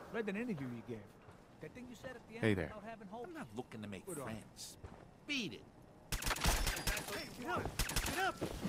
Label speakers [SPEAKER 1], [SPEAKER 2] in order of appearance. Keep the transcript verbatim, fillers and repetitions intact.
[SPEAKER 1] Read an interview you gave. That thing you said at the end
[SPEAKER 2] Hey there.
[SPEAKER 1] about having hope.
[SPEAKER 3] I'm not looking to make
[SPEAKER 1] Good on.
[SPEAKER 3] friends. Beat it.
[SPEAKER 4] Hey, get up! Get up!